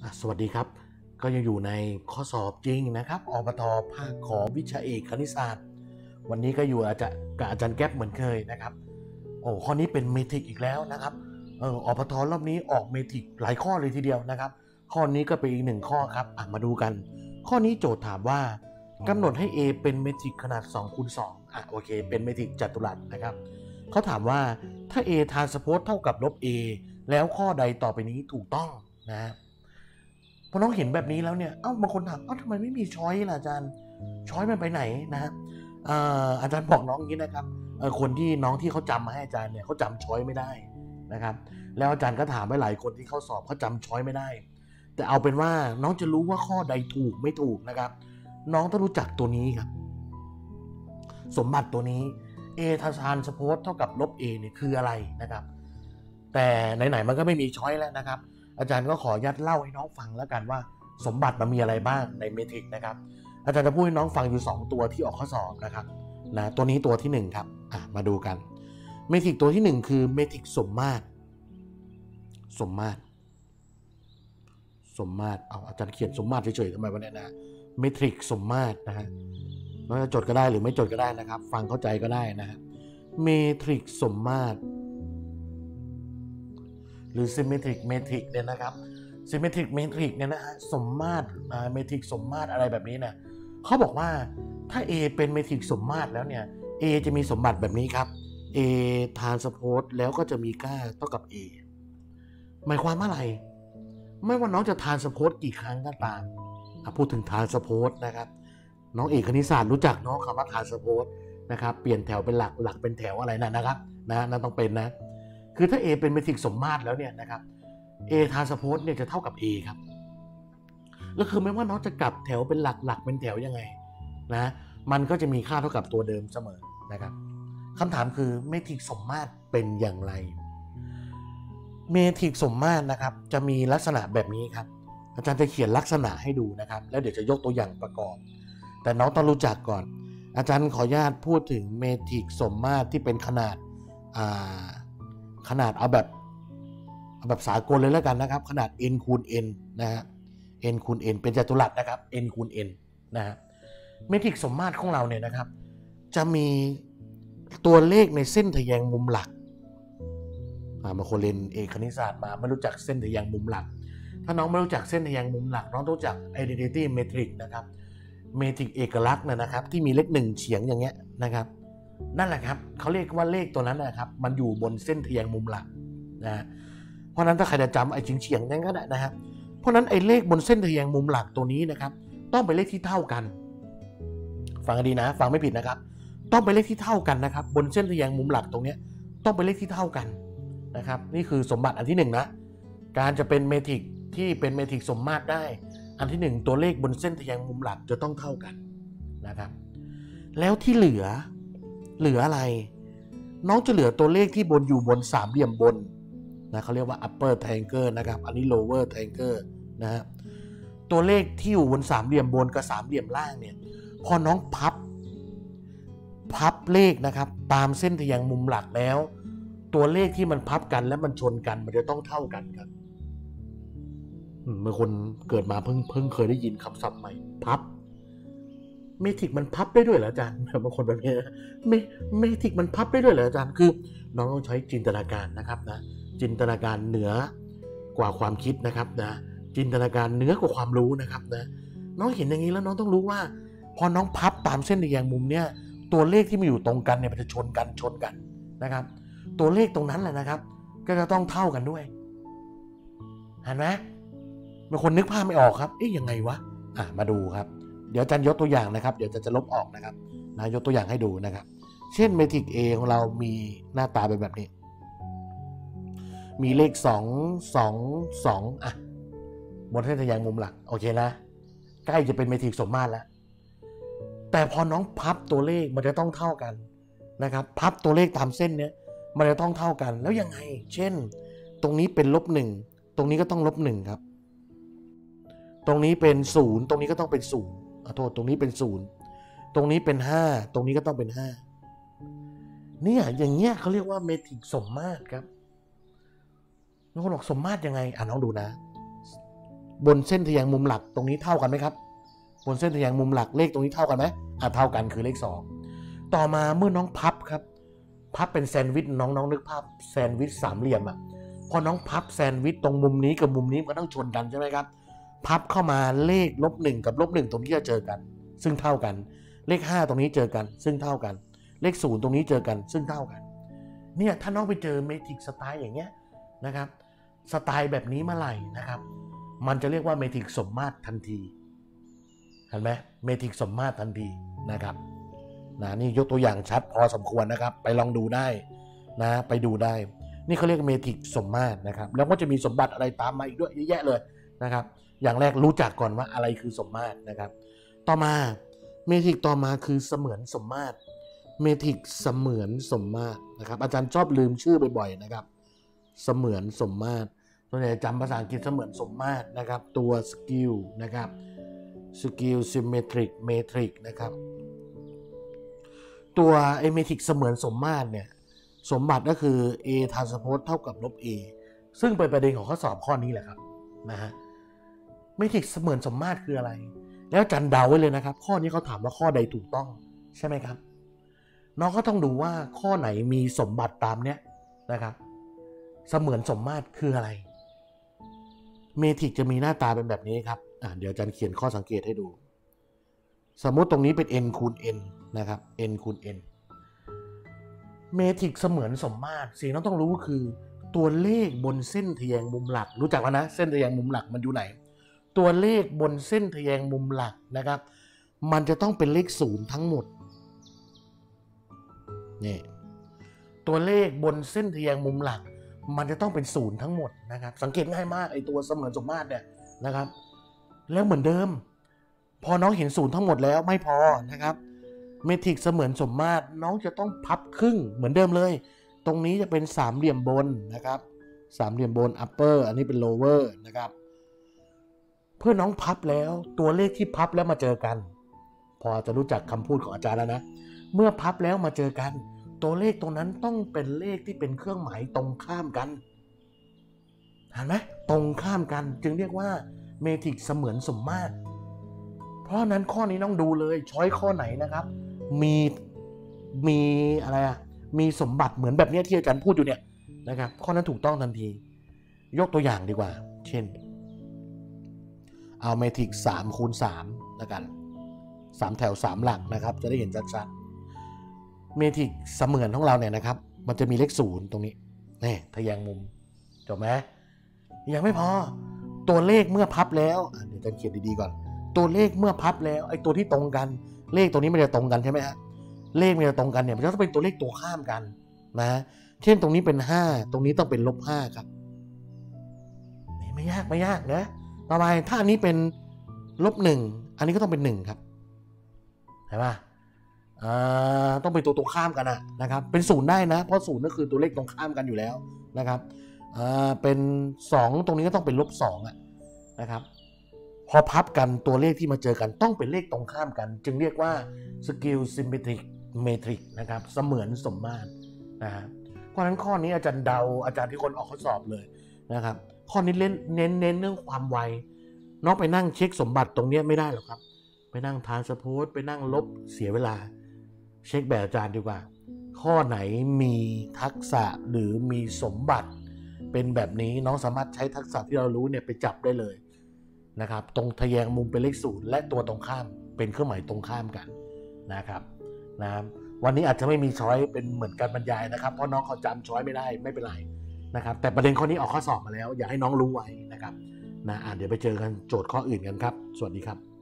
สวัสดีครับก็ยังอยู่ในข้อสอบจริงนะครับอบต.ภาคขอวิชาเอกคณิตศาสตร์วันนี้ก็อยู่กับอาจารย์แก๊ปเหมือนเคยนะครับโอ้ข้อนี้เป็นเมทริกอีกแล้วนะครับอบต.รอบนี้ออกเมทริกหลายข้อเลยทีเดียวนะครับข้อนี้ก็เป็นอีกหนึ่งข้อครับมาดูกันข้อนี้โจทย์ถามว่ากำหนดให้ A เป็นเมทริกขนาด2คูณ2โอเคเป็นเมทริกจัตุรัสนะครับเขาถามว่าถ้า A ทรานสโพสเท่ากับลบ A แล้วข้อใดต่อไปนี้ถูกต้องนะพอน้องเห็นแบบนี้แล้วเนี่ยบางคนถามทำไมไม่มีช้อยล่ะอาจารย์ช้อยมันไปไหนนะฮะอาจารย์บอกน้องอย่างนี้นะครับคนที่น้องที่เขาจำมาให้อาจารย์เนี่ยเขาจำช้อยไม่ได้นะครับแล้วอาจารย์ก็ถามไปหลายคนที่เขาสอบเขาจำช้อยไม่ได้แต่เอาเป็นว่าน้องจะรู้ว่าข้อใดถูกไม่ถูกนะครับน้องต้องรู้จักตัวนี้ครับสมบัติตัวนี้ A ทานสโพสเท่ากับลบ A เนี่ยคืออะไรนะครับแต่ไหนๆมันก็ไม่มีช้อยแล้วนะครับอาจารย์ก็ขอยัดเล่าให้น้องฟังแล้วกันว่าสมบัติมันมีอะไรบ้างในเมทริกนะครับอาจารย์จะพูดให้น้องฟังอยู่2ตัวที่ออกข้อสอบนะครับตัวนี้ตัวที่1ครับมาดูกันเมทริกตัวที่1คือเมทริกสมมาตรอาจารย์เขียนสมมาตรเฉยๆทำไมวะเนี่ยนะเมทริกสมมาตรนะฮะเราจะจดก็ได้หรือไม่จดก็ได้นะครับฟังเข้าใจก็ได้นะฮะเมทริกสมมาตรหรือ symmetric metric เนี่ยนะครับ symmetric metric เนี่ยนะฮะสมมาตรเมทริกสมมาตรอะไรแบบนี้เนี่ยเขาบอกว่าถ้า A เป็นเมทริกสมมาตรแล้วเนี่ย A จะมีสมบัติแบบนี้ครับ A ทรานสโพสแล้วก็จะมีค่าเท่ากับ A หมายความว่าอะไรไม่ว่าน้องจะทรานสโพสกี่ครั้งก็ตามพูดถึงทรานสโพสนะครับน้องเอกคณิตศาสตร์รู้จักน้องคำว่าทรานสโพสนะครับเปลี่ยนแถวเป็นหลักเป็นแถวอะไรนะครับนั่นต้องเป็นนะคือถ้า A เป็นเมทริกสมมาตรแล้วเนี่ยนะครับ A ทรานสโพสเนี่ยจะเท่ากับ A ครับก็คือไม่ว่าน้องจะกลับแถวเป็นหลักเป็นแถวยังไงนะมันก็จะมีค่าเท่ากับตัวเดิมเสมอนะครับคำถามคือเมทริกสมมาตรเป็นอย่างไรเมทริกสมมาตรนะครับจะมีลักษณะแบบนี้ครับอาจารย์จะเขียนลักษณะให้ดูนะครับแล้วเดี๋ยวจะยกตัวอย่างประกอบแต่น้องต้องรู้จักก่อนอาจารย์ขออนุญาตพูดถึงเมทริกสมมาตรที่เป็นขนาดเอาแบบสากลเลยแล้วกันนะครับขนาด n คูณ n นะฮะ n คูณ n เป็นจัตุรัสนะครับ n คูณ n นะฮะเมทริกสมมาตรของเราเนี่ยนะครับจะมีตัวเลขในเส้นทะแยงมุมหลักบางคนเรียนเอกคณิตศาสตร์มาไม่รู้จักเส้นทะแยงมุมหลักถ้าน้องไม่รู้จักเส้นทะแยงมุมหลักน้องต้องรู้จัก identity metric นะครับเมทริกเอกลักษณ์นะครับที่มีเลข1เฉียงอย่างเงี้ยนะครับนั่นแหละครับเขาเรียกว่าเลขตัวนั้นนะครับมันอยู่บนเส้นทะแยงมุมหลักนะเพราะนั้นถ้าใครจะจำไอ้เฉียงนั้นก็ได้นะครับเพราะนั้นไอ้เลขบนเส้นทะแยงมุมหลักตัวนี้นะครับต้องเป็นเลขที่เท่ากันฟังดีนะฟังไม่ผิดนะครับต้องเป็นเลขที่เท่ากันนะครับบนเส้นทะแยงมุมหลักตรงนี้ต้องเป็นเลขที่เท่ากันนะครับนี่คือสมบัติอันที่1นะการจะเป็นเมทริกที่เป็นเมทริกสมมาตรได้อันที่1ตัวเลขบนเส้นทะแยงมุมหลักจะต้องเท่ากันนะครับแล้วที่เหลืออะไรน้องจะเหลือตัวเลขที่อยู่บนสามเหลี่ยมบนนะเขาเรียกว่า upper triangle นะครับอันนี้ lower triangle นะฮะตัวเลขที่อยู่บนสามเหลี่ยมบนกับสามเหลี่ยมล่างเนี่ยพอน้องพับเลขนะครับตามเส้นทะแยงมุมหลักแล้วตัวเลขที่มันพับกันและมันชนกันมันจะต้องเท่ากันครับบางคนเกิดมาเพิ่งเคยได้ยินคำศัพท์ใหม่พับเมทริกมันพับได้ด้วยเหรออาจารย์บางคนแบบนี้เมทริกมันพับได้ด้วยเหรออาจารย์คือน้องต้องใช้จินตนาการนะครับนะจินตนาการเหนือกว่าความคิดนะครับนะจินตนาการเหนือกว่าความรู้นะครับนะน้องเห็นอย่างนี้แล้วน้องต้องรู้ว่าพอน้องพับตามเส้นทะแยงมุมเนี่ยตัวเลขที่มาอยู่ตรงกันเนี่ยมันจะชนกันนะครับตัวเลขตรงนั้นแหละนะครับก็จะต้องเท่ากันด้วยเห็นไหมบางคนนึกภาพไม่ออกครับยังไงวะมาดูครับเดี๋ยวอาจารย์ยกตัวอย่างนะครับเดี๋ยวจะลบออกนะครับนะยกตัวอย่างให้ดูนะครับเช่นเมทริก A ของเรามีหน้าตาเป็นแบบนี้มีเลข2 บนเส้นทะแยงมุมหลักโอเคนะใกล้จะเป็นเมทริกสมมาตรแล้วแต่พอน้องพับตัวเลขมันจะต้องเท่ากันนะครับพับตัวเลขตามเส้นเนี้ยมันจะต้องเท่ากันแล้วยังไงเช่นตรงนี้เป็น-1ตรงนี้ก็ต้อง-1ครับตรงนี้เป็น0ตรงนี้ก็ต้องเป็น0โทษตรงนี้เป็น0ตรงนี้เป็น5ตรงนี้ก็ต้องเป็น5เนี่ยอย่างเงี้ยเขาเรียกว่าเมทริกสมมาตรครับน้องบอกสมมาตรยังไงน้องดูนะบนเส้นทะแยงมุมหลักตรงนี้เท่ากันไหมครับบนเส้นทะแยงมุมหลักเลขตรงนี้เท่ากันไหมเท่ากันคือเลข2ต่อมาเมื่อน้องพับครับพับเป็นแซนด์วิชน้องนึกภาพแซนด์วิชสามเหลี่ยมพอน้องพับแซนด์วิชตรงมุมนี้กับมุมนี้มันก็ต้องชนกันใช่ไหมครับพับเข้ามาเลข-1กับ-1ตรงนี้จะเจอกันซึ่งเท่ากันเลข5ตรงนี้เจอกันซึ่งเท่ากันเลข0ตรงนี้เจอกันซึ่งเท่ากันเนี่ยถ้าน้องไปเจอเมทริกสไตล์อย่างเงี้ยนะครับสไตล์แบบนี้เมื่อไหร่นะครับมันจะเรียกว่าเมทริกสมมาตรทันทีเห็นไหมเมทริกสมมาตรทันทีนะครับนี่ยกตัวอย่างชัดพอสมควรนะครับไปลองดูได้นะไปดูได้นี่เขาเรียกเมทริกสมมาตรนะครับแล้วก็จะมีสมบัติอะไรตามมาอีกด้วยเยอะแยะเลยนะครับอย่างแรกรู้จักก่อนว่าอะไรคือสมมาตรนะครับต่อมาเมทริกต่อมาคือเสมือนสมมาตรเมทริกเสมือนสมมาตรนะครับอาจารย์ชอบลืมชื่อบ่อยๆนะครับเสมือนสมมาตรส่วนใหญ่จำภาษาอังกฤษเสมือนสมมาตรนะครับตัวสกิลนะครับสกิลซิมเมทริกเมทริกนะครับตัวเมทริกเสมือนสมมาตรเนี่ยสมบัติก็คือ a transpose เท่ากับลบ a ซึ่งเป็นประเด็นของข้อสอบข้อนี้แหละครับนะฮะเมทริกเสมือนสมมาตรคืออะไรแล้วอาจารย์เดาไว้เลยนะครับข้อนี้เขาถามว่าข้อใดถูกต้องใช่ไหมครับน้องก็ต้องดูว่าข้อไหนมีสมบัติตามเนี้ยนะครับเสมือนสมมาตรคืออะไรเมทริกจะมีหน้าตาเป็นแบบนี้ครับเดี๋ยวอาจารย์เขียนข้อสังเกตให้ดูสมมุติตรงนี้เป็น n คูณ n นะครับ n คูณ n เมทริกเสมือนสมมาตรสิ่งที่ต้องรู้คือตัวเลขบนเส้นทะแยงมุมหลักรู้จักแล้วนะเส้นทะแยงมุมหลักมันอยู่ไหนตัวเลขบนเส้นทะแยงมุมหลักนะครับมันจะต้องเป็นเลข0ทั้งหมดนี่ตัวเลขบนเส้นทะแยงมุมหลักมันจะต้องเป็น0ทั้งหมดนะครับสังเกตง่ายมากไอ้ตัวเสมือนสมมาตรเนี่ยนะครับแล้วเหมือนเดิมพอน้องเห็น0ทั้งหมดแล้วไม่พอนะครับเมทริกเสมือนสมมาตรน้องจะต้องพับครึ่งเหมือนเดิมเลยตรงนี้จะเป็นสามเหลี่ยมบนนะครับสามเหลี่ยมบน upper อันนี้เป็น lower นะครับเพื่อน้องพับแล้วตัวเลขที่พับแล้วมาเจอกันพอจะรู้จักคำพูดของอาจารย์แล้วนะเมื่อพับแล้วมาเจอกันตัวเลขตรงนั้นต้องเป็นเลขที่เป็นเครื่องหมายตรงข้ามกันเห็นไหมตรงข้ามกันจึงเรียกว่าเมทริกเสมือนสมมาตรเพราะนั้นข้อนี้ต้องดูเลยช้อยข้อไหนนะครับมีอะไรมีสมบัติเหมือนแบบนี้ที่อาจารย์พูดอยู่เนี่ยนะครับข้อนั้นถูกต้องทันทียกตัวอย่างดีกว่าเช่นเอาเมทริก3คูณ3แล้วกัน3แถว3หลักนะครับจะได้เห็นชัดๆเมทริกเสมือนของเราเนี่ยนะครับมันจะมีเลข0ตรงนี้นี่ทะแยงมุมจบไหมยังไม่พอตัวเลขเมื่อพับแล้วเดี๋ยวจะเขียนดีๆก่อนตัวเลขเมื่อพับแล้วไอ้ตัวที่ตรงกันเลขตัวนี้ไม่ได้ตรงกันใช่ไหมฮะเลขไม่ได้ตรงกันเนี่ยมันจะต้องเป็นตัวเลขตัวข้ามกันนะเช่นตรงนี้เป็น5ตรงนี้ต้องเป็น-5ครับไม่ยากนะต่อไปถ้าอันนี้เป็น-1อันนี้ก็ต้องเป็น1ครับเห็นป่ะต้องเป็นตัวข้ามกันนะครับเป็น0ได้นะเพราะ0ก็คือตัวเลขตรงข้ามกันอยู่แล้วนะครับเป็น2ตรงนี้ก็ต้องเป็น-2นะครับพอพับกันตัวเลขที่มาเจอกันต้องเป็นเลขตรงข้ามกันจึงเรียกว่า Skill Symmetric Matrix นะครับเสมือนสมมาตรนะฮะเพราะฉะนั้นข้อนี้อาจารย์เดาอาจารย์ที่คนออกข้อสอบเลยนะครับข้อนี้เน้นเรื่องความไวน้องไปนั่งเช็คสมบัติตรงนี้ไม่ได้หรอกครับไปนั่งทรานสโพสไปนั่งลบเสียเวลาเช็คแบบอาจารย์ดีกว่าข้อไหนมีทักษะหรือมีสมบัติเป็นแบบนี้น้องสามารถใช้ทักษะที่เรารู้เนี่ยไปจับได้เลยนะครับตรงทะแยงมุมเป็นเลข0และตัวตรงข้ามเป็นเครื่องหมายตรงข้ามกันนะครับวันนี้อาจจะไม่มีช้อยเป็นเหมือนการบรรยายนะครับเพราะน้องเขาจำช้อยไม่ได้ไม่เป็นไรนะครับแต่ประเด็นข้อนี้ออกข้อสอบมาแล้วอยากให้น้องรู้ไว้นะครับเดี๋ยวไปเจอกันโจทย์ข้ออื่นกันครับสวัสดีครับ